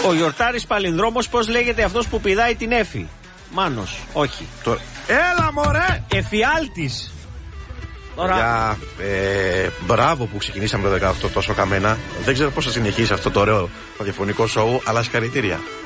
Ο Γιορτάρης Παλινδρόμος, πώς λέγεται αυτός που πηδάει την Έφη? Μάνος, όχι. Έλα μωρέ! Εφιάλτης. Τώρα... μπράβο που ξεκινήσαμε το 18 τόσο καμένα. Δεν ξέρω πώς θα συνεχίσει αυτό το ωραίο ραδιοφωνικό σοου, αλλά συγχαρητήρια.